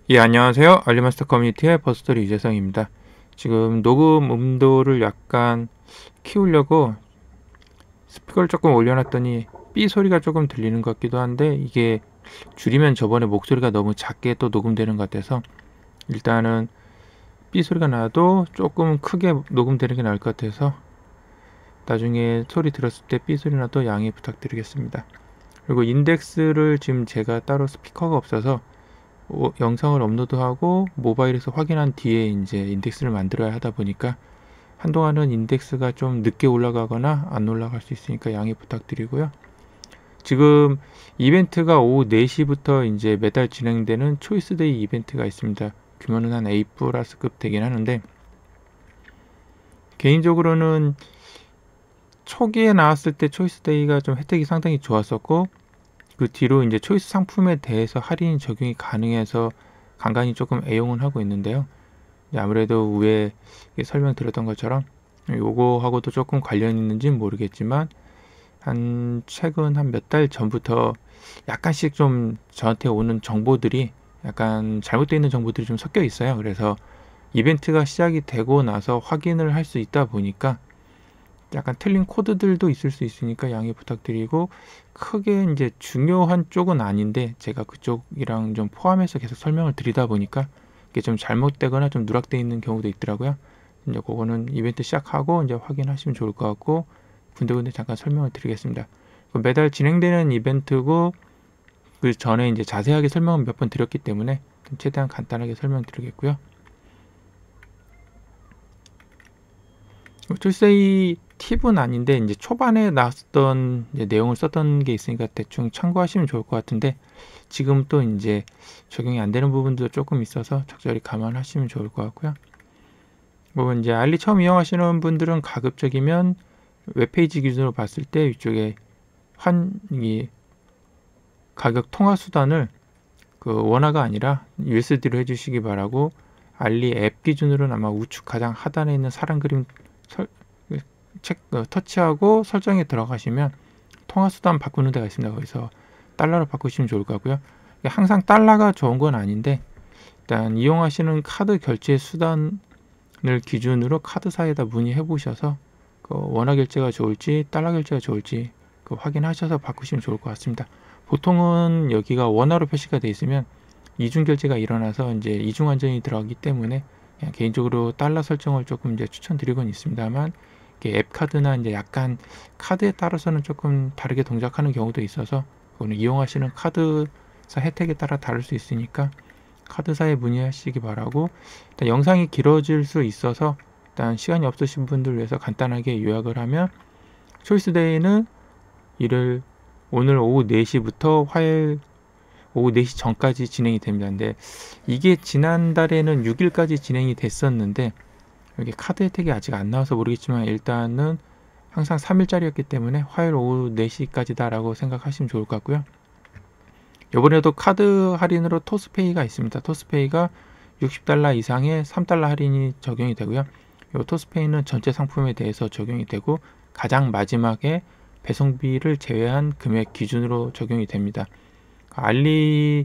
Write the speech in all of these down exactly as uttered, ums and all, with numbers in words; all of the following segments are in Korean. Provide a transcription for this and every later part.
예, 안녕하세요. 알리마스터 커뮤니티의 버스터리 유재성입니다. 지금 녹음 음도를 약간 키우려고 스피커를 조금 올려놨더니 삐 소리가 조금 들리는 것 같기도 한데, 이게 줄이면 저번에 목소리가 너무 작게 또 녹음되는 것 같아서 일단은 삐 소리가 나도 조금 크게 녹음되는 게 나을 것 같아서 나중에 소리 들었을 때 삐 소리 나도 양해 부탁드리겠습니다. 그리고 인덱스를 지금 제가 따로 스피커가 없어서 어, 영상을 업로드하고 모바일에서 확인한 뒤에 이제 인덱스를 만들어야 하다 보니까 한동안은 인덱스가 좀 늦게 올라가거나 안 올라갈 수 있으니까 양해 부탁드리고요. 지금 이벤트가 오후 네 시부터 이제 매달 진행되는 초이스데이 이벤트가 있습니다. 규모는 한 A 플러스급 되긴 하는데, 개인적으로는 초기에 나왔을 때 초이스데이가 좀 혜택이 상당히 좋았었고, 그 뒤로 이제 초이스 상품에 대해서 할인 적용이 가능해서 간간히 조금 애용을 하고 있는데요. 아무래도 위에 설명드렸던 것처럼 요거하고도 조금 관련 있는지는 모르겠지만, 한 최근 한 몇 달 전부터 약간씩 좀 저한테 오는 정보들이 약간 잘못되어 있는 정보들이 좀 섞여 있어요. 그래서 이벤트가 시작이 되고 나서 확인을 할 수 있다 보니까 약간 틀린 코드들도 있을 수 있으니까 양해 부탁드리고, 크게 이제 중요한 쪽은 아닌데 제가 그쪽이랑 좀 포함해서 계속 설명을 드리다 보니까 이게 좀 잘못되거나 좀 누락되어 있는 경우도 있더라고요. 이제 그거는 이벤트 시작하고 이제 확인하시면 좋을 것 같고, 군데군데 잠깐 설명을 드리겠습니다. 매달 진행되는 이벤트고, 그 전에 이제 자세하게 설명은 몇 번 드렸기 때문에 최대한 간단하게 설명드리겠고요. 툴세이 팁은 아닌데 이제 초반에 나왔던 이제 내용을 썼던 게 있으니까 대충 참고하시면 좋을 것 같은데, 지금 또 이제 적용이 안 되는 부분도 조금 있어서 적절히 감안하시면 좋을 것 같고요. 뭐 이제 알리 처음 이용하시는 분들은 가급적이면 웹페이지 기준으로 봤을 때 이쪽에 환이 가격 통화 수단을 그 원화가 아니라 유에스디로 해주시기 바라고, 알리 앱 기준으로는 아마 우측 가장 하단에 있는 사람 그림 설, 책, 어, 터치하고 설정에 들어가시면 통화 수단 바꾸는 데가 있습니다. 거기서 달러로 바꾸시면 좋을 것 같고요. 항상 달러가 좋은 건 아닌데, 일단 이용하시는 카드 결제 수단을 기준으로 카드사에다 문의해 보셔서 그 원화 결제가 좋을지 달러 결제가 좋을지 그 확인하셔서 바꾸시면 좋을 것 같습니다. 보통은 여기가 원화로 표시가 되어 있으면 이중 결제가 일어나서 이제 이중 환전이 들어가기 때문에 그냥 개인적으로 달러 설정을 조금 이제 추천드리곤 있습니다만, 앱 카드나 이제 약간 카드에 따라서는 조금 다르게 동작하는 경우도 있어서 그거는 이용하시는 카드사 혜택에 따라 다를 수 있으니까 카드사에 문의하시기 바라고, 일단 영상이 길어질 수 있어서 일단 시간이 없으신 분들 위해서 간단하게 요약을 하면, 초이스데이는 일요일 오늘 오후 네 시부터 화요일 오후 네 시 전까지 진행이 됩니다. 근데 이게 지난달에는 육 일까지 진행이 됐었는데 여기 카드 혜택이 아직 안 나와서 모르겠지만 일단은 항상 삼 일짜리였기 때문에 화요일 오후 네 시까지다 라고 생각하시면 좋을 것 같고요. 이번에도 카드 할인으로 토스페이가 있습니다. 토스페이가 육십 달러 이상의 삼 달러 할인이 적용이 되고요. 이 토스페이는 전체 상품에 대해서 적용이 되고 가장 마지막에 배송비를 제외한 금액 기준으로 적용이 됩니다. 알리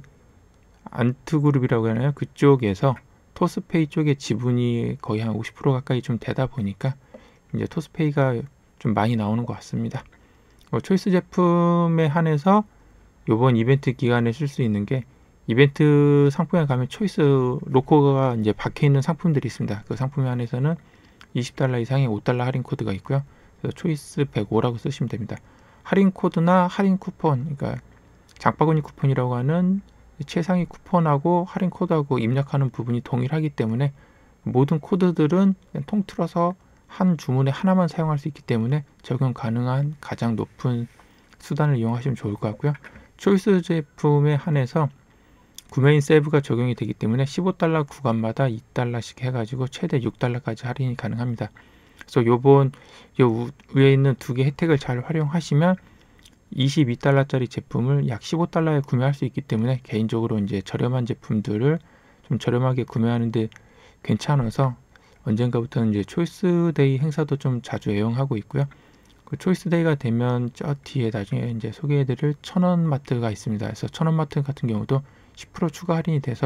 안트그룹이라고 하나요? 그쪽에서 토스페이 쪽에 지분이 거의 한 오십 퍼센트 가까이 좀 되다 보니까 이제 토스페이가 좀 많이 나오는 것 같습니다. 어, 초이스 제품에 한해서 이번 이벤트 기간에 쓸 수 있는 게, 이벤트 상품에 가면 초이스 로고가 이제 박혀 있는 상품들이 있습니다. 그 상품에 한해서는 이십 달러 이상의 오 달러 할인 코드가 있고요. 그래서 초이스 백오라고 쓰시면 됩니다. 할인 코드나 할인 쿠폰, 그러니까 장바구니 쿠폰이라고 하는 최상위 쿠폰하고 할인 코드하고 입력하는 부분이 동일하기 때문에 모든 코드들은 그냥 통틀어서 한 주문에 하나만 사용할 수 있기 때문에 적용 가능한 가장 높은 수단을 이용하시면 좋을 것 같고요. 초이스 제품에 한해서 구매인 세이브가 적용이 되기 때문에 십오 달러 구간마다 이 달러씩 해가지고 최대 육 달러까지 할인이 가능합니다. 그래서 요번 요 위에 있는 두 개 혜택을 잘 활용하시면 이십이 달러짜리 제품을 약 십오 달러에 구매할 수 있기 때문에 개인적으로 이제 저렴한 제품들을 좀 저렴하게 구매하는데 괜찮아서 언젠가부터는 이제 초이스데이 행사도 좀 자주 애용하고 있고요. 그 초이스데이가 되면 저 뒤에 나중에 이제 소개해드릴 천원 마트가 있습니다. 그래서 천원 마트 같은 경우도 십 퍼센트 추가 할인이 돼서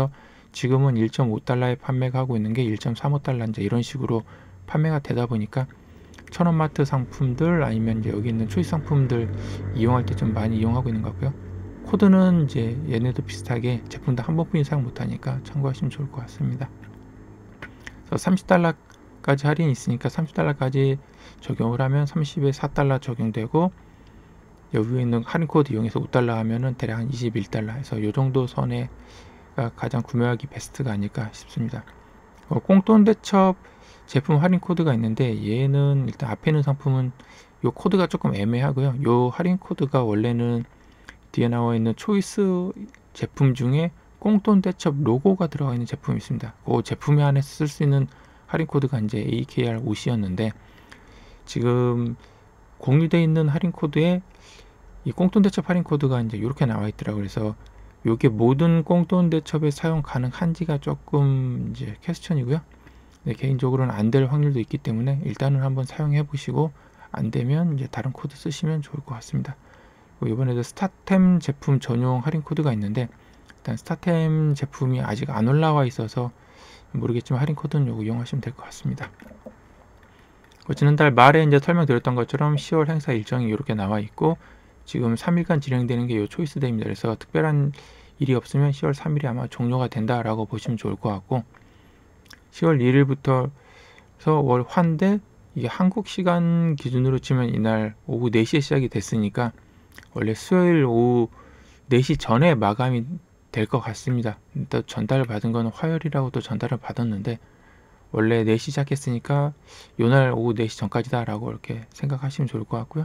지금은 일 점 오 달러에 판매가 하고 있는 게 일 점 삼오 달러 이제 이런 식으로 판매가 되다 보니까 천원마트 상품들 아니면 이제 여기 있는 초이스 상품들 이용할 때 좀 많이 이용하고 있는 것 같고요. 코드는 이제 얘네도 비슷하게 제품 다 한 번뿐이 사용 못하니까 참고하시면 좋을 것 같습니다. 그래서 삼십 달러까지 할인이 있으니까 삼십 달러까지 적용을 하면 삼십에 사 달러 적용되고, 여기 있는 할인 코드 이용해서 오 달러 하면은 대략 한 이십일 달러 해서 이 정도 선에가 가장 구매하기 베스트가 아닐까 싶습니다. 어, 꽁돈 대첩 제품 할인 코드가 있는데 얘는 일단 앞에 있는 상품은 요 코드가 조금 애매하고요. 요 할인 코드가 원래는 뒤에 나와 있는 초이스 제품 중에 꽁돈 대첩 로고가 들어가 있는 제품이 있습니다. 그 제품에 한해서 쓸 수 있는 할인 코드가 이제 에이케이알 오십이었는데 지금 공유되어 있는 할인 코드에 이 꽁돈 대첩 할인 코드가 이제 이렇게 나와 있더라고요. 그래서 이게 모든 꽁돈 대첩에 사용 가능한지가 조금 이제 퀘스천이고요. 네, 개인적으로는 안 될 확률도 있기 때문에 일단은 한번 사용해 보시고 안 되면 이제 다른 코드 쓰시면 좋을 것 같습니다. 이번에도 스타템 제품 전용 할인 코드가 있는데 일단 스타템 제품이 아직 안 올라와 있어서 모르겠지만 할인 코드는 요거 이용하시면 될 것 같습니다. 지난달 말에 이제 설명드렸던 것처럼 시월 행사 일정이 이렇게 나와 있고 지금 삼 일간 진행되는 게 요 초이스 데이입니다. 그래서 특별한 일이 없으면 시월 삼 일이 아마 종료가 된다라고 보시면 좋을 것 같고, 시월 일 일부터 월 화인데 이게 한국 시간 기준으로 치면 이날 오후 네 시에 시작이 됐으니까 원래 수요일 오후 네 시 전에 마감이 될 것 같습니다. 또 전달 받은 거는 화요일이라고 또 전달을 받았는데 원래 네 시 시작했으니까 요날 오후 네 시 전까지다 라고 이렇게 생각하시면 좋을 것 같고요.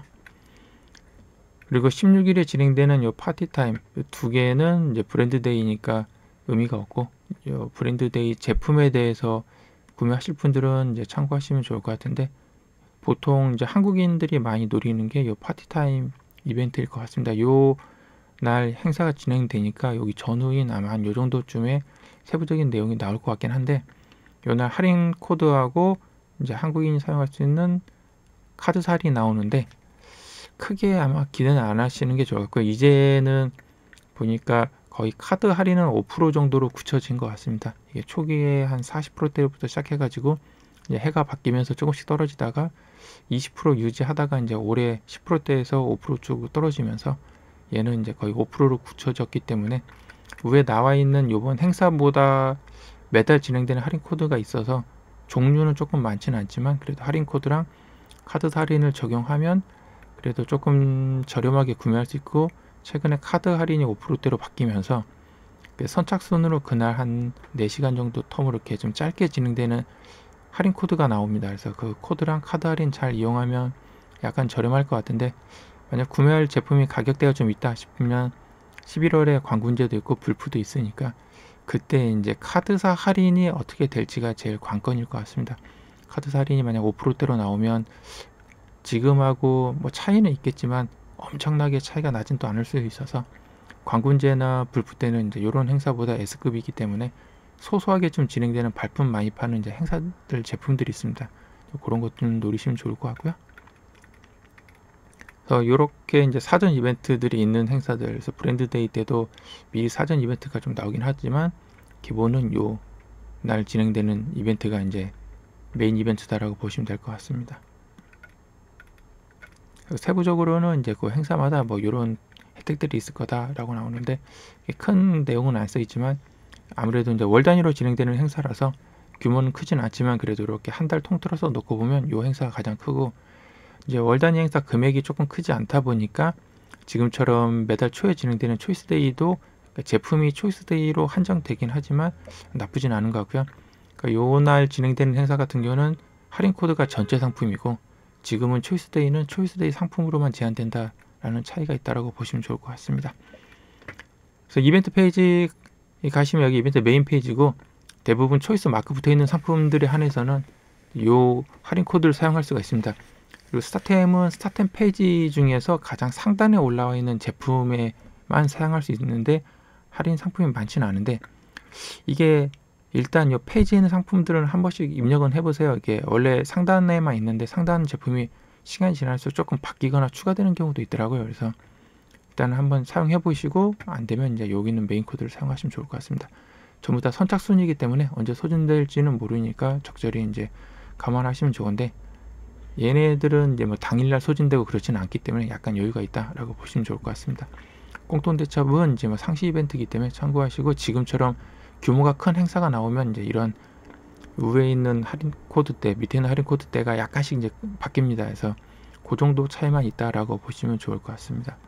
그리고 십육 일에 진행되는 요 파티타임 두 개는 이제 브랜드데이니까 의미가 없고, 요 브랜드데이 제품에 대해서 구매하실 분들은 이제 참고하시면 좋을 것 같은데 보통 이제 한국인들이 많이 노리는 게 요 파티타임 이벤트일 것 같습니다. 요 날 행사가 진행되니까 여기 전후인 아마 한 요 정도쯤에 세부적인 내용이 나올 것 같긴 한데, 요날 할인 코드하고 이제 한국인이 사용할 수 있는 카드살이 나오는데 크게 아마 기대는 안 하시는 게 좋을 것 같고요. 이제는 보니까 거의 카드 할인은 오 퍼센트 정도로 굳혀진 것 같습니다. 이게 초기에 한 사십 퍼센트대부터 시작해가지고 이제 해가 바뀌면서 조금씩 떨어지다가 이십 퍼센트 유지하다가 이제 올해 십 퍼센트대에서 오 퍼센트 쭉 떨어지면서 얘는 이제 거의 오 퍼센트로 굳혀졌기 때문에 위에 나와 있는 이번 행사보다 매달 진행되는 할인 코드가 있어서 종류는 조금 많지는 않지만 그래도 할인 코드랑 카드 할인을 적용하면 그래도 조금 저렴하게 구매할 수 있고, 최근에 카드 할인이 오 퍼센트대로 바뀌면서 선착순으로 그날 한 네 시간 정도 텀으로 이렇게 좀 짧게 진행되는 할인 코드가 나옵니다. 그래서 그 코드랑 카드 할인 잘 이용하면 약간 저렴할 것 같은데, 만약 구매할 제품이 가격대가 좀 있다 싶으면 십일월에 관군제도 있고 불프도 있으니까 그때 이제 카드사 할인이 어떻게 될지가 제일 관건일 것 같습니다. 카드사 할인이 만약 오 퍼센트대로 나오면 지금하고 뭐 차이는 있겠지만 엄청나게 차이가 나진 또 않을 수 있어서 관군제나 불프 때는 이제 이런 행사보다 S급이기 때문에 소소하게 좀 진행되는 발품 많이 파는 이제 행사들 제품들이 있습니다. 그런 것 좀 노리시면 좋을 것 같고요. 그래서 이렇게 이제 사전 이벤트들이 있는 행사들, 그래서 브랜드데이 때도 미리 사전 이벤트가 좀 나오긴 하지만 기본은 요 날 진행되는 이벤트가 이제 메인 이벤트다라고 보시면 될 것 같습니다. 세부적으로는 이제 그 행사마다 뭐 이런 혜택들이 있을 거다라고 나오는데 큰 내용은 안 써 있지만 아무래도 이제 월 단위로 진행되는 행사라서 규모는 크진 않지만 그래도 이렇게 한 달 통틀어서 놓고 보면 이 행사가 가장 크고, 이제 월 단위 행사 금액이 조금 크지 않다 보니까 지금처럼 매달 초에 진행되는 초이스데이도 제품이 초이스데이로 한정되긴 하지만 나쁘진 않은 것 같고요. 그러니까 요날 진행되는 행사 같은 경우는 할인 코드가 전체 상품이고 지금은 초이스데이는 초이스데이 상품으로만 제한된다라는 차이가 있다라고 보시면 좋을 것 같습니다. 그래서 이벤트 페이지 가시면 여기 이벤트 메인 페이지고 대부분 초이스 마크 붙어 있는 상품들에 한해서는 요 할인 코드를 사용할 수가 있습니다. 그리고 스타템은 스타템 페이지 중에서 가장 상단에 올라와 있는 제품에만 사용할 수 있는데 할인 상품이 많지는 않은데, 이게 일단 이 페이지에 있는 상품들은 한 번씩 입력은 해보세요. 이게 원래 상단에만 있는데 상단 제품이 시간이 지날수록 조금 바뀌거나 추가되는 경우도 있더라고요. 그래서 일단 한번 사용해 보시고 안 되면 이제 여기 있는 메인 코드를 사용하시면 좋을 것 같습니다. 전부 다 선착순이기 때문에 언제 소진될지는 모르니까 적절히 이제 감안하시면 좋은데, 얘네들은 이제 뭐 당일날 소진되고 그렇지는 않기 때문에 약간 여유가 있다라고 보시면 좋을 것 같습니다. 꽁돈대첩은 이제 뭐 상시 이벤트이기 때문에 참고하시고, 지금처럼 규모가 큰 행사가 나오면 이제 이런 위에 있는 할인 코드 때, 밑에 있는 할인 코드 때가 약간씩 이제 바뀝니다. 그래서 그 정도 차이만 있다라고 보시면 좋을 것 같습니다.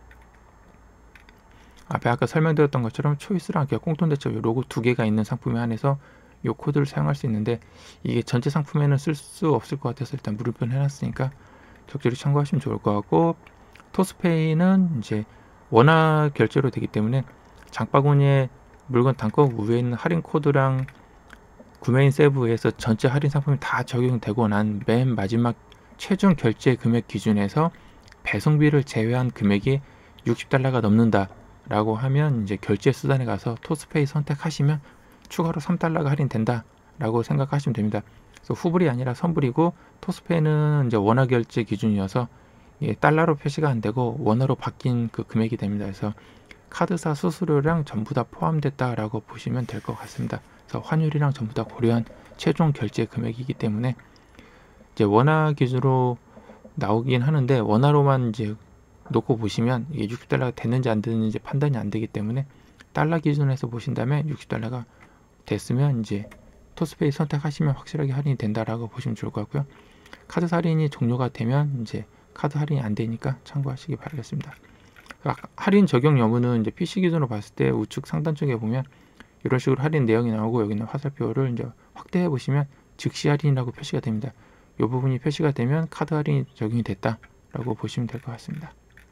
앞에 아까 설명드렸던 것처럼 초이스랑 꽁돈대첩 로고 두 개가 있는 상품에 한해서 이 코드를 사용할 수 있는데, 이게 전체 상품에는 쓸 수 없을 것 같아서 일단 무료편 해놨으니까 적절히 참고하시면 좋을 것 같고, 토스페이는 이제 원화 결제로 되기 때문에 장바구니에 물건 단가 위에 있는 할인 코드랑 구매인 세부에서 전체 할인 상품이 다 적용되고 난 맨 마지막 최종 결제 금액 기준에서 배송비를 제외한 금액이 육십 달러가 넘는다 라고 하면 이제 결제 수단에 가서 토스페이 선택하시면 추가로 삼 달러가 할인된다 라고 생각하시면 됩니다. 그래서 후불이 아니라 선불이고, 토스페이는 이제 원화 결제 기준이어서 예, 달러로 표시가 안 되고 원화로 바뀐 그 금액이 됩니다. 그래서 카드사 수수료랑 전부 다 포함됐다라고 보시면 될 것 같습니다. 그래서 환율이랑 전부 다 고려한 최종 결제 금액이기 때문에 이제 원화 기준으로 나오긴 하는데, 원화로만 이제 놓고 보시면 이게 육십 달러가 됐는지 안 됐는지 판단이 안 되기 때문에 달러 기준에서 보신다면 육십 달러가 됐으면 이제 토스페이 선택하시면 확실하게 할인이 된다라고 보시면 좋을 것 같고요. 카드 할인이 종료가 되면 이제 카드 할인이 안 되니까 참고하시기 바라겠습니다. 할인 적용 여부는 이제 피씨 기준으로 봤을 때 우측 상단 쪽에 보면 이런 식으로 할인 내용이 나오고, 여기는 화살표를 이제 확대해 보시면 즉시 할인이라고 표시가 됩니다. 이 부분이 표시가 되면 카드 할인이 적용이 됐다라고 보시면 될 것 같습니다.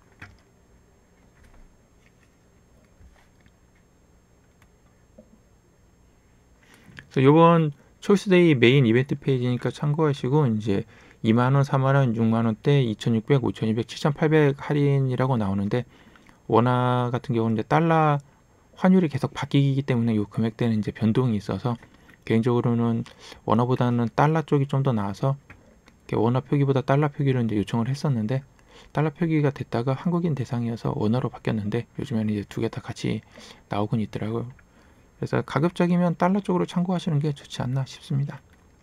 이번 초이스데이 메인 이벤트 페이지니까 참고하시고, 이제 이만 원, 사만 원, 육만 원대, 이천육백, 오천이백, 칠천팔백 할인이라고 나오는데, 원화 같은 경우는 이제 달러 환율이 계속 바뀌기 때문에 이 금액대는 이제 변동이 있어서, 개인적으로는 원화보다는 달러 쪽이 좀 더 나아서 원화 표기보다 달러 표기를 이제 요청을 했었는데, 달러 표기가 됐다가 한국인 대상이어서 원화로 바뀌었는데 요즘에는 이제 두 개 다 같이 나오곤 있더라고요. 그래서 가급적이면 달러 쪽으로 참고하시는 게 좋지 않나 싶습니다.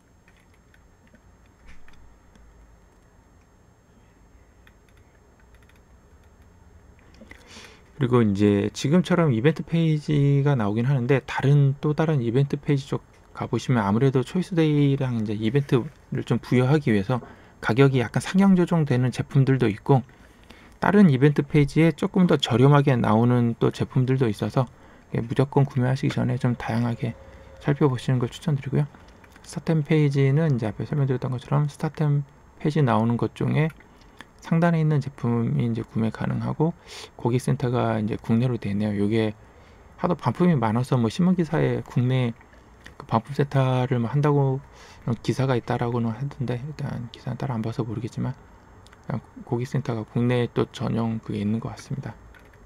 그리고 이제 지금처럼 이벤트 페이지가 나오긴 하는데, 다른 또 다른 이벤트 페이지 쪽 가보시면 아무래도 초이스데이랑 이제 이벤트를 좀 부여하기 위해서 가격이 약간 상향 조정되는 제품들도 있고, 다른 이벤트 페이지에 조금 더 저렴하게 나오는 또 제품들도 있어서 무조건 구매하시기 전에 좀 다양하게 살펴보시는 걸 추천드리고요. 스타템 페이지는 이제 앞에 설명드렸던 것처럼 스타템 페이지 나오는 것 중에 상단에 있는 제품이 이제 구매 가능하고, 고객센터가 이제 국내로 되어 있네요. 이게 하도 반품이 많아서 뭐 신문 기사에 국내 그 반품 센터를 뭐 한다고 기사가 있다라고는 하던데, 일단 기사는 따로 안 봐서 모르겠지만 고객센터가 국내에 또 전용 그게 있는 것 같습니다.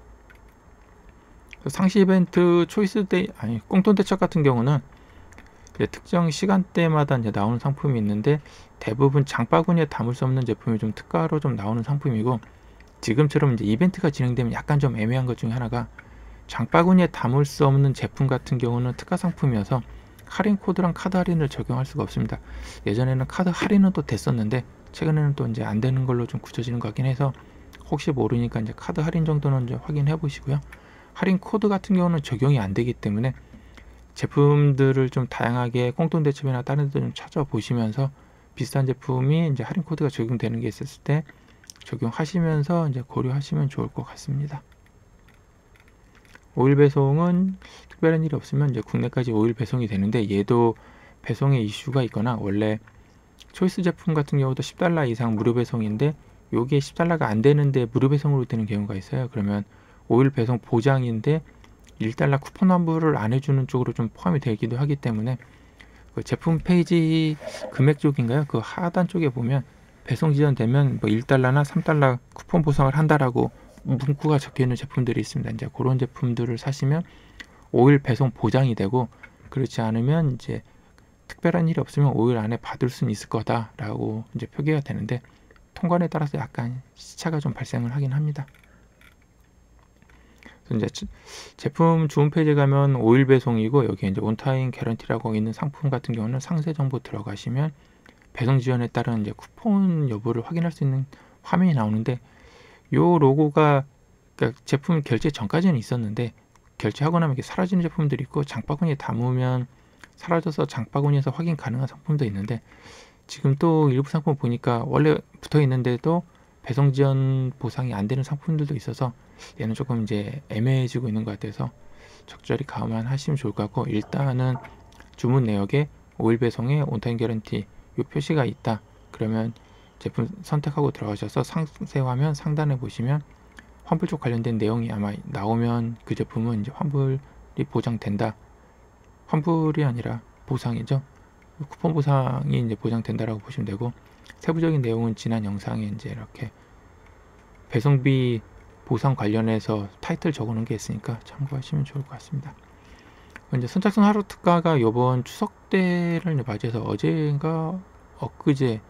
상시 이벤트 초이스데이 아니 꽁돈 대첩 같은 경우는 이제 특정 시간대마다 이제 나오는 상품이 있는데, 대부분 장바구니에 담을 수 없는 제품이 좀 특가로 좀 나오는 상품이고, 지금처럼 이제 이벤트가 진행되면 약간 좀 애매한 것 중에 하나가, 장바구니에 담을 수 없는 제품 같은 경우는 특가 상품이어서 할인 코드랑 카드 할인을 적용할 수가 없습니다. 예전에는 카드 할인은 또 됐었는데 최근에는 또 이제 안 되는 걸로 좀 굳혀지는 것 같긴 해서, 혹시 모르니까 이제 카드 할인 정도는 이제 확인해 보시고요. 할인 코드 같은 경우는 적용이 안 되기 때문에 제품들을 좀 다양하게 꽁돈 대첩이나 다른 데 좀 찾아보시면서 비슷한 제품이 이제 할인 코드가 적용되는 게 있었을 때 적용하시면서 이제 고려하시면 좋을 것 같습니다. 오일 배송은 특별한 일이 없으면 이제 국내까지 오일 배송이 되는데, 얘도 배송에 이슈가 있거나, 원래 초이스 제품 같은 경우도 십 달러 이상 무료 배송인데 요게 십 달러가 안 되는데 무료 배송으로 되는 경우가 있어요. 그러면 오일 배송 보장인데 일 달러 쿠폰 환불을 안 해주는 쪽으로 좀 포함이 되기도 하기 때문에, 그 제품 페이지 금액 쪽인가요? 그 하단 쪽에 보면 배송 지연되면 뭐 일 달러나 삼 달러 쿠폰 보상을 한다라고 문구가 적혀 있는 제품들이 있습니다. 이제 그런 제품들을 사시면 오일 배송 보장이 되고, 그렇지 않으면 이제 특별한 일이 없으면 오일 안에 받을 수는 있을 거다라고 이제 표기가 되는데, 통관에 따라서 약간 시차가 좀 발생을 하긴 합니다. 그래서 이제 제품 주문 페이지에 가면 오 일 배송이고 여기에 이제 온타임 개런티라고 있는 상품 같은 경우는 상세 정보 들어가시면 배송 지연에 따른 이제 쿠폰 여부를 확인할 수 있는 화면이 나오는데 요 로고가 그러니까 제품 결제 전까지는 있었는데 결제하고 나면 이게 사라지는 제품들이 있고 장바구니에 담으면 사라져서 장바구니에서 확인 가능한 상품도 있는데 지금 또 일부 상품 보니까 원래 붙어 있는데도 배송 지연 보상이 안 되는 상품들도 있어서 얘는 조금 이제 애매해지고 있는 것 같아서 적절히 감안하시면 좋을 것 같고 일단은 주문 내역에 오 일 배송에 온타임 개런티 이 표시가 있다. 그러면 제품 선택하고 들어가셔서 상세 화면 상단에 보시면 환불 쪽 관련된 내용이 아마 나오면 그 제품은 이제 환불이 보장된다. 환불이 아니라 보상이죠. 쿠폰 보상이 이제 보장된다라고 보시면 되고 세부적인 내용은 지난 영상에 이제 이렇게 배송비 보상 관련해서 타이틀 적어놓은 게 있으니까 참고하시면 좋을 것 같습니다. 이제 선착순 하루 특가가 이번 추석 때를 맞이해서 어제인가 엊그제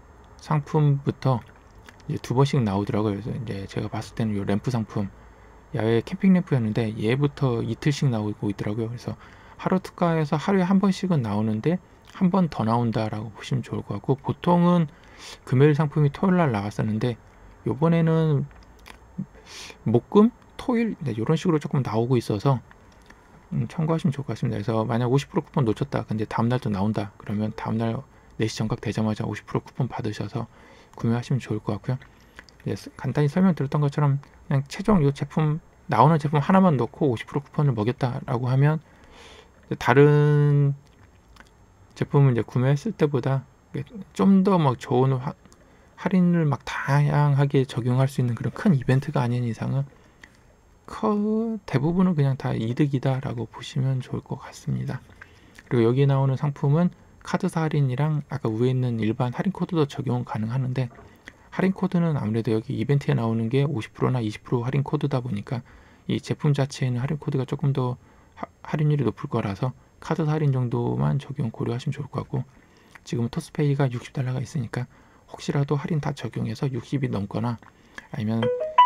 상품부터 이제 두 번씩 나오더라고요. 그래서 이제 제가 봤을 때는 이 램프 상품 야외 캠핑 램프였는데 얘부터 이틀씩 나오고 있더라고요. 그래서 하루 특가에서 하루에 한 번씩은 나오는데 한 번 더 나온다라고 보시면 좋을 것 같고 보통은 금요일 상품이 토요일 날 나왔었는데 요번에는 목금 토일 네, 이런 식으로 조금 나오고 있어서 음, 참고하시면 좋을 것 같습니다. 그래서 만약 오십 퍼센트 쿠폰 놓쳤다 근데 다음날 또 나온다 그러면 다음날 네 시 정각 되자마자 오십 퍼센트 쿠폰 받으셔서 구매하시면 좋을 것 같고요. 네, 간단히 설명드렸던 것처럼 그냥 최종 이 제품 나오는 제품 하나만 넣고 오십 퍼센트 쿠폰을 먹였다라고 하면 다른 제품을 이제 구매했을 때보다 좀 더 막 좋은 화, 할인을 막 다양하게 적용할 수 있는 그런 큰 이벤트가 아닌 이상은 커, 대부분은 그냥 다 이득이다라고 보시면 좋을 것 같습니다. 그리고 여기 나오는 상품은 카드사 할인이랑 아까 위에 있는 일반 할인 코드도 적용 가능하는데 할인 코드는 아무래도 여기 이벤트에 나오는 게 오십 퍼센트나 이십 퍼센트 할인 코드다 보니까 이 제품 자체에는 할인 코드가 조금 더 하, 할인율이 높을 거라서 카드사 할인 정도만 적용 고려하시면 좋을 것 같고 지금 토스페이가 육십 달러가 있으니까 혹시라도 할인 다 적용해서 육십이 넘거나 아니면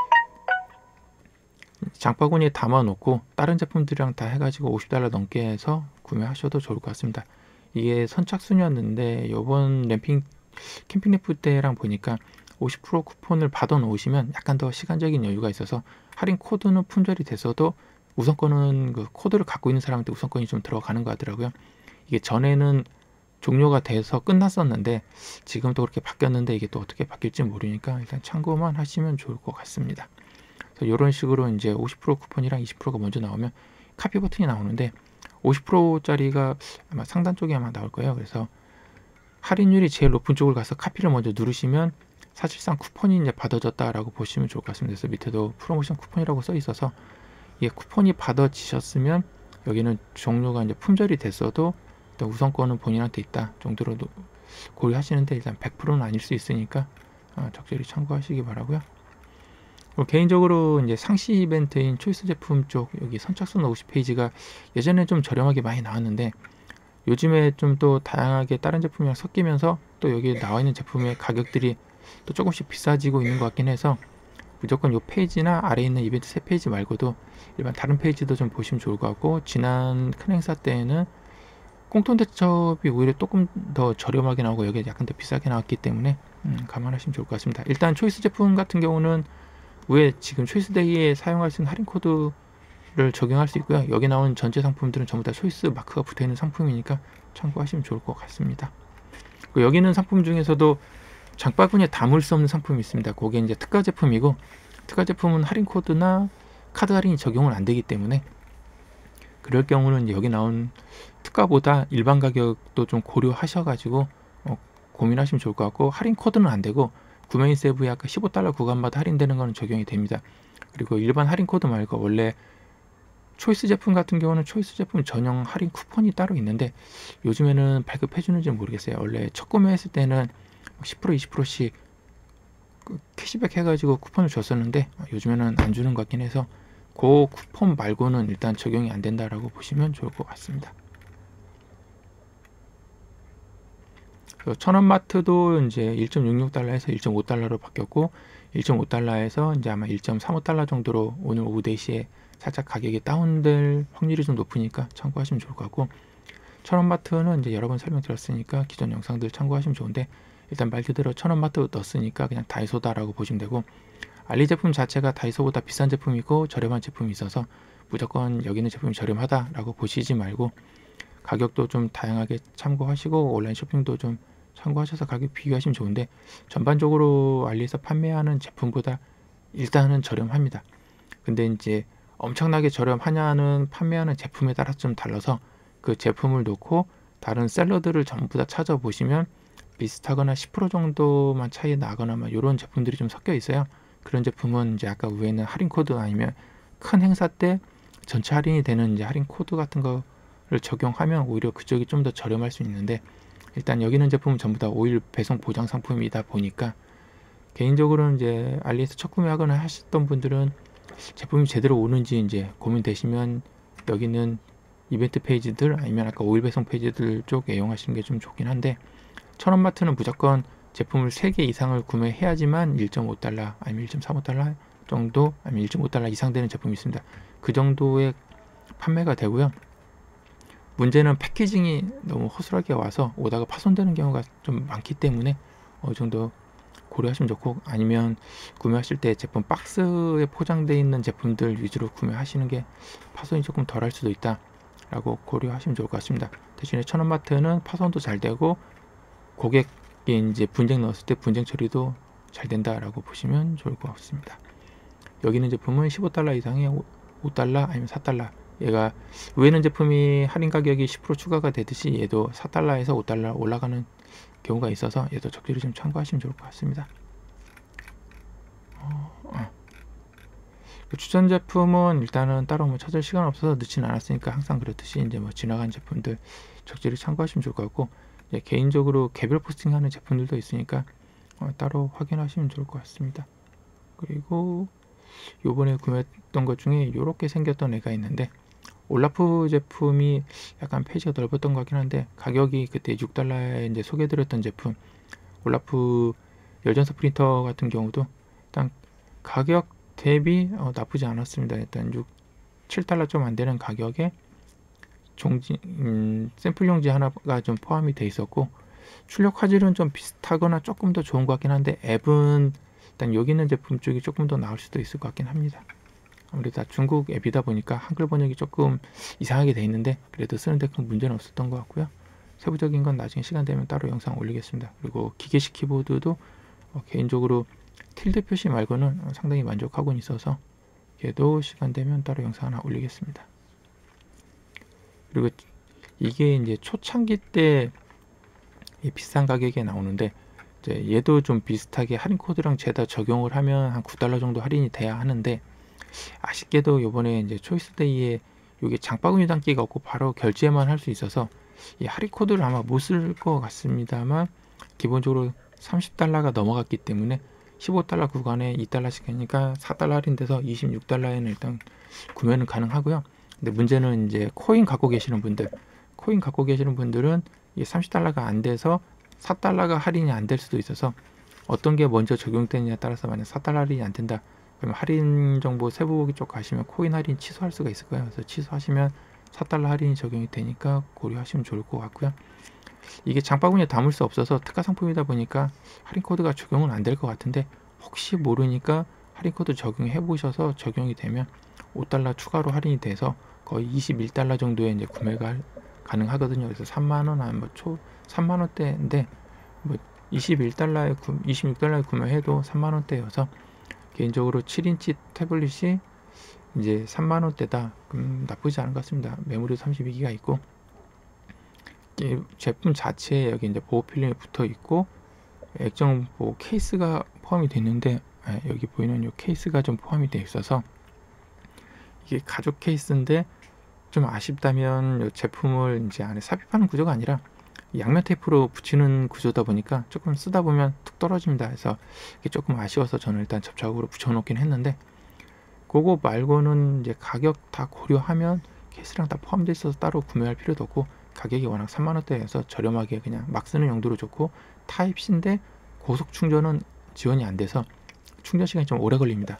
장바구니에 담아 놓고 다른 제품들이랑 다 해가지고 오십 달러 넘게 해서 구매하셔도 좋을 것 같습니다. 이게 선착순이었는데 이번 램핑 캠핑 램프 때랑 보니까 오십 퍼센트 쿠폰을 받아 놓으시면 약간 더 시간적인 여유가 있어서 할인 코드는 품절이 됐어도 우선권은 그 코드를 갖고 있는 사람한테 우선권이 좀 들어가는 것 같더라고요. 이게 전에는 종료가 돼서 끝났었는데 지금 또 그렇게 바뀌었는데 이게 또 어떻게 바뀔지 모르니까 일단 참고만 하시면 좋을 것 같습니다. 그래서 이런 식으로 이제 오십 퍼센트 쿠폰이랑 이십 퍼센트가 먼저 나오면 카피 버튼이 나오는데 오십 퍼센트짜리가 아마 상단 쪽에 아마 나올 거예요. 그래서 할인율이 제일 높은 쪽을 가서 카피를 먼저 누르시면 사실상 쿠폰이 이제 받아졌다라고 보시면 좋을 것 같습니다. 그래서 밑에도 프로모션 쿠폰이라고 써 있어서 이게 쿠폰이 받아지셨으면 여기는 종료가 이제 품절이 됐어도 우선권은 본인한테 있다 정도로 고려하시는데 일단 백 퍼센트는 아닐 수 있으니까 적절히 참고하시기 바라고요. 개인적으로 이제 상시 이벤트인 초이스 제품 쪽 여기 선착순 오십 페이지가 예전에 좀 저렴하게 많이 나왔는데 요즘에 좀 또 다양하게 다른 제품이랑 섞이면서 또 여기 나와 있는 제품의 가격들이 또 조금씩 비싸지고 있는 것 같긴 해서 무조건 이 페이지나 아래에 있는 이벤트 세 페이지 말고도 일반 다른 페이지도 좀 보시면 좋을 것 같고 지난 큰 행사 때는 공통 대첩이 오히려 조금 더 저렴하게 나오고 여기 약간 더 비싸게 나왔기 때문에 음, 감안하시면 좋을 것 같습니다. 일단 초이스 제품 같은 경우는 위에 지금 초이스데이에 사용할 수 있는 할인 코드를 적용할 수 있고요. 여기 나온 전체 상품들은 전부 다 초이스 마크가 붙어있는 상품이니까 참고하시면 좋을 것 같습니다. 여기 있는 상품 중에서도 장바구니에 담을 수 없는 상품이 있습니다. 그게 이제 특가 제품이고 특가 제품은 할인 코드나 카드 할인이 적용을 안 되기 때문에 그럴 경우는 여기 나온 특가보다 일반 가격도 좀 고려하셔가지고 어, 고민하시면 좋을 것 같고 할인 코드는 안 되고 구매인 세부에 아까 십오 달러 구간마다 할인되는 거는 적용이 됩니다. 그리고 일반 할인 코드 말고 원래 초이스 제품 같은 경우는 초이스 제품 전용 할인 쿠폰이 따로 있는데 요즘에는 발급해 주는지 모르겠어요. 원래 첫 구매했을 때는 십 퍼센트 이십 퍼센트씩 캐시백 해가지고 쿠폰을 줬었는데 요즘에는 안 주는 것 같긴 해서 그 쿠폰 말고는 일단 적용이 안 된다라고 보시면 좋을 것 같습니다. 천원마트도 이제 일 점 육육 달러에서 일 점 오 달러로 바뀌었고 일 점 오 달러에서 이제 아마 일 점 삼오 달러 정도로 오늘 오후 네 시에 살짝 가격이 다운될 확률이 좀 높으니까 참고하시면 좋을 것 같고, 천원마트는 이제 여러 번 설명드렸으니까 기존 영상들 참고하시면 좋은데, 일단 말 그대로 천원마트 넣었으니까 그냥 다이소다라고 보시면 되고, 알리 제품 자체가 다이소보다 비싼 제품이고 저렴한 제품이 있어서 무조건 여기 있는 제품이 저렴하다라고 보시지 말고, 가격도 좀 다양하게 참고하시고 온라인 쇼핑도 좀 참고하셔서 가격 비교하시면 좋은데, 전반적으로 알리에서 판매하는 제품보다 일단은 저렴합니다. 근데 이제 엄청나게 저렴하냐는 판매하는 제품에 따라서 좀 달라서, 그 제품을 놓고 다른 셀러들을 전부 다 찾아보시면 비슷하거나 십 퍼센트 정도만 차이 나거나 막 이런 제품들이 좀 섞여 있어요. 그런 제품은 이제 아까 위에는 할인 코드 아니면 큰 행사 때 전체 할인이 되는 이제 할인 코드 같은 거를 적용하면 오히려 그쪽이 좀 더 저렴할 수 있는데, 일단 여기 있는 제품은 전부 다 오 일 배송 보장 상품이다 보니까, 개인적으로는 이제 알리에서 첫 구매하거나 하셨던 분들은 제품이 제대로 오는지 이제 고민되시면 여기는 이벤트 페이지들 아니면 아까 오 일 배송 페이지들 쪽 애용하시는 게 좀 좋긴 한데, 천원마트는 무조건 제품을 세 개 이상을 구매해야지만 일 점 오 달러 아니면 일 점 삼오 달러 정도 아니면 일 점 오 달러 이상 되는 제품이 있습니다. 그 정도의 판매가 되고요. 문제는 패키징이 너무 허술하게 와서 오다가 파손되는 경우가 좀 많기 때문에 어느 정도 고려하시면 좋고, 아니면 구매하실 때 제품 박스에 포장되어 있는 제품들 위주로 구매하시는 게 파손이 조금 덜 할 수도 있다 라고 고려하시면 좋을 것 같습니다. 대신에 천원마트는 파손도 잘 되고 고객이 이제 분쟁 넣었을 때 분쟁 처리도 잘 된다라고 보시면 좋을 것 같습니다. 여기 있는 제품은 십오 달러 이상의 오 달러 아니면 사 달러, 얘가 위에 있는 제품이 할인 가격이 십 퍼센트 추가가 되듯이 얘도 사 달러에서 오 달러 올라가는 경우가 있어서 얘도 적절히 좀 참고하시면 좋을 것 같습니다. 어, 어. 추천 제품은 일단은 따로 뭐 찾을 시간 없어서 넣지는 않았으니까 항상 그렇듯이 이제 뭐 지나간 제품들 적절히 참고하시면 좋을 것 같고, 이제 개인적으로 개별 포스팅하는 제품들도 있으니까 어, 따로 확인하시면 좋을 것 같습니다. 그리고 요번에 구매했던 것 중에 이렇게 생겼던 애가 있는데, 올라프 제품이 약간 페이지가 넓었던 것 같긴 한데 가격이 그때 육 달러에 이제 소개드렸던 제품 올라프 열전서 프린터 같은 경우도 일단 가격 대비 어, 나쁘지 않았습니다. 일단 육, 칠 달러 좀 안 되는 가격에 종지, 음, 샘플 용지 하나가 좀 포함이 돼 있었고, 출력 화질은 좀 비슷하거나 조금 더 좋은 것 같긴 한데 앱은 일단 여기 있는 제품 쪽이 조금 더 나을 수도 있을 것 같긴 합니다. 아무래도 다 중국 앱이다 보니까 한글 번역이 조금 이상하게 돼 있는데 그래도 쓰는데 큰 문제는 없었던 것 같고요. 세부적인 건 나중에 시간 되면 따로 영상 올리겠습니다. 그리고 기계식 키보드도 어, 개인적으로 틸드 표시 말고는 상당히 만족하고 있어서 얘도 시간 되면 따로 영상 하나 올리겠습니다. 그리고 이게 이제 초창기 때 비싼 가격에 나오는데, 이제 얘도 좀 비슷하게 할인 코드랑 죄다 적용을 하면 한 구 달러 정도 할인이 돼야 하는데, 아쉽게도 요번에 이제 초이스데이에 이게 장바구니 담기가 없고 바로 결제만 할 수 있어서 이 할인 코드를 아마 못 쓸 것 같습니다만, 기본적으로 삼십 달러가 넘어갔기 때문에 십오 달러 구간에 이 달러씩 하니까 사 달러 할인돼서 이십육 달러에는 일단 구매는 가능하고요. 근데 문제는 이제 코인 갖고 계시는 분들, 코인 갖고 계시는 분들은 이게 삼십 달러가 안 돼서 사 달러가 할인이 안 될 수도 있어서, 어떤 게 먼저 적용되느냐에 따라서 만약 사 달러 할인이 안 된다 그러면 할인 정보 세부 보기 쪽 가시면 코인 할인 취소할 수가 있을 거예요. 그래서 취소하시면 사 달러 할인이 적용이 되니까 고려하시면 좋을 것 같고요. 이게 장바구니에 담을 수 없어서 특가 상품이다 보니까 할인 코드가 적용은 안 될 것 같은데, 혹시 모르니까 할인 코드 적용해 보셔서 적용이 되면 오 달러 추가로 할인이 돼서 거의 이십일 달러 정도에 이제 구매가 가능하거든요. 그래서 삼만 원, 한 뭐 초 삼만 원대인데 뭐 이십일 달러에 구, 이십육 달러에 구매해도 삼만 원대여서 개인적으로 칠 인치 태블릿이 이제 삼만 원대다. 그럼 나쁘지 않은 것 같습니다. 메모리 삼십이 기가 있고, 제품 자체에 여기 이제 보호 필름이 붙어 있고 액정 보호 케이스가 포함이 되어 있는데, 여기 보이는 이 케이스가 좀 포함이 되어 있어서 이게 가죽 케이스인데 좀 아쉽다면 이 제품을 이제 안에 삽입하는 구조가 아니라 양면 테이프로 붙이는 구조다 보니까 조금 쓰다 보면 툭 떨어집니다. 그래서 이게 조금 아쉬워서 저는 일단 접착으로 붙여놓긴 했는데, 그거 말고는 이제 가격 다 고려하면 케이스랑 다 포함되어 있어서 따로 구매할 필요도 없고, 가격이 워낙 삼만 원대여서 저렴하게 그냥 막 쓰는 용도로 좋고, 타입C인데 고속 충전은 지원이 안 돼서 충전 시간이 좀 오래 걸립니다.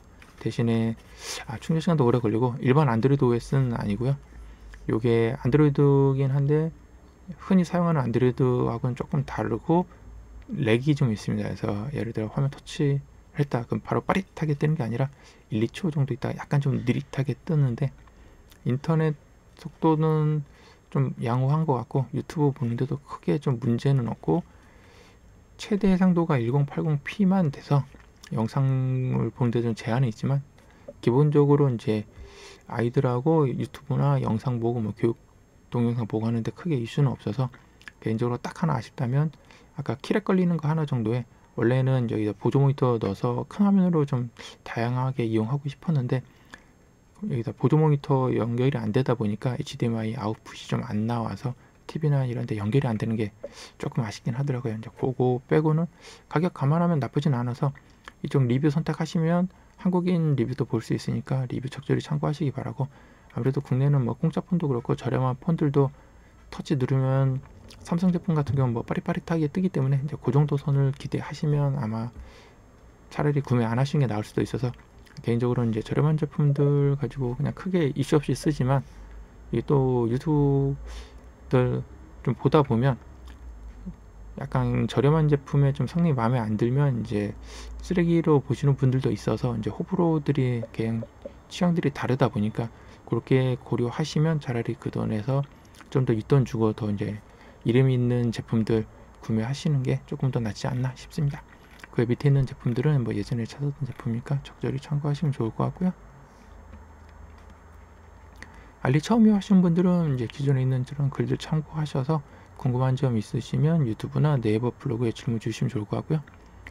대신에 아 충전 시간도 오래 걸리고 일반 안드로이드 오에스는 아니고요. 요게 안드로이드긴 한데 흔히 사용하는 안드로이드하고는 조금 다르고 렉이 좀 있습니다. 그래서 예를 들어 화면 터치를 했다 그럼 바로 빠릿하게 뜨는 게 아니라 일, 이 초 정도 있다가 약간 좀 느릿하게 뜨는데 인터넷 속도는 좀 양호한 것 같고 유튜브 보는데도 크게 좀 문제는 없고 최대 해상도가 천팔십 피만 돼서 영상을 보는데 좀 제한이 있지만 기본적으로 이제 아이들하고 유튜브나 영상 보고 뭐 교육 동영상 보고 하는데 크게 이슈는 없어서 개인적으로 딱 하나 아쉽다면 아까 키렉 걸리는 거 하나 정도에 원래는 여기다 보조 모니터 넣어서 큰 화면으로 좀 다양하게 이용하고 싶었는데 여기다 보조 모니터 연결이 안 되다 보니까 에이치디엠아이 아웃풋이 좀 안 나와서 티비나 이런 데 연결이 안 되는 게 조금 아쉽긴 하더라고요. 이제 그거 빼고는 가격 감안하면 나쁘진 않아서 이쪽 리뷰 선택하시면 한국인 리뷰도 볼 수 있으니까 리뷰 적절히 참고하시기 바라고 아무래도 국내는 뭐 공짜 폰도 그렇고 저렴한 폰들도 터치 누르면 삼성 제품 같은 경우는 뭐 빠릿빠릿하게 뜨기 때문에 이제 그 정도 선을 기대하시면 아마 차라리 구매 안 하시는 게 나을 수도 있어서 개인적으로 이제 저렴한 제품들 가지고 그냥 크게 이슈 없이 쓰지만 이게 또 유튜브들 좀 보다 보면 약간 저렴한 제품에 좀 성능이 마음에 안 들면 이제 쓰레기로 보시는 분들도 있어서 이제 호불호들이 그냥 취향들이 다르다 보니까 그렇게 고려하시면 차라리 그 돈에서 좀 더 윗돈 주고 더 이제 이름 있는 제품들 구매하시는 게 조금 더 낫지 않나 싶습니다. 그 밑에 있는 제품들은 뭐 예전에 찾았던 제품이니까 적절히 참고하시면 좋을 것 같고요. 알리 처음 이용하시는 분들은 이제 기존에 있는 그런 글들 참고하셔서 궁금한 점 있으시면 유튜브나 네이버 블로그에 질문 주시면 좋을 것 같고요.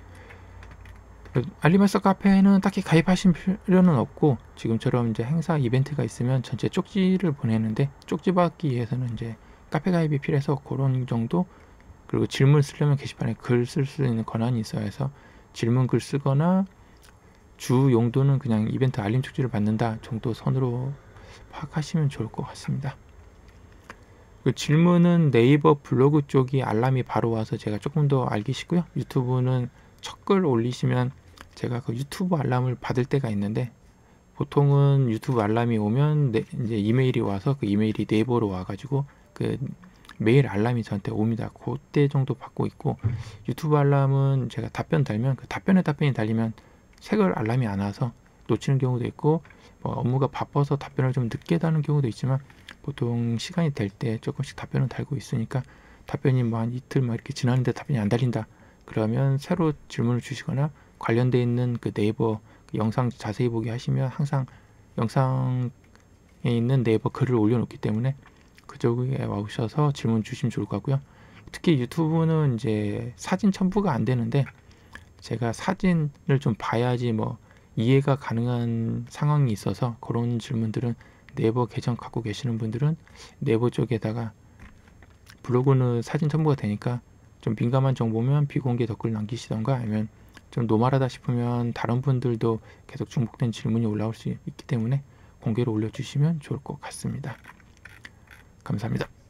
알리마스터 카페는 딱히 가입하실 필요는 없고 지금처럼 이제 행사 이벤트가 있으면 전체 쪽지를 보내는데 쪽지 받기 위해서는 이제 카페 가입이 필요해서 그런 정도 그리고 질문 쓰려면 게시판에 글 쓸 수 있는 권한이 있어야 해서 질문 글 쓰거나 주 용도는 그냥 이벤트 알림 쪽지를 받는다 정도 선으로 파악하시면 좋을 것 같습니다. 그 질문은 네이버 블로그 쪽이 알람이 바로 와서 제가 조금 더 알기 쉽고요. 유튜브는 첫 글 올리시면 제가 그 유튜브 알람을 받을 때가 있는데 보통은 유튜브 알람이 오면 네, 이제 이메일이 와서 그 이메일이 네이버로 와가지고 그 메일 알람이 저한테 옵니다. 그때 정도 받고 있고 유튜브 알람은 제가 답변 달면 그 답변에 답변이 달리면 색을 알람이 안 와서 놓치는 경우도 있고 뭐 업무가 바빠서 답변을 좀 늦게 다는 경우도 있지만 보통 시간이 될 때 조금씩 답변을 달고 있으니까 답변이 뭐 한 이틀 막 이렇게 지났는데 답변이 안 달린다 그러면 새로 질문을 주시거나 관련되어 있는 그 네이버 영상 자세히 보기 하시면 항상 영상에 있는 네이버 글을 올려놓기 때문에 그쪽에 와오셔서 질문 주시면 좋을 것 같고요. 특히 유튜브는 이제 사진 첨부가 안 되는데 제가 사진을 좀 봐야지 뭐 이해가 가능한 상황이 있어서 그런 질문들은 네이버 계정 갖고 계시는 분들은 네이버 쪽에다가 블로그는 사진 첨부가 되니까 좀 민감한 정보면 비공개 댓글 남기시던가 아니면 좀 노멀하다 싶으면 다른 분들도 계속 중복된 질문이 올라올 수 있기 때문에 공개로 올려주시면 좋을 것 같습니다. 감사합니다.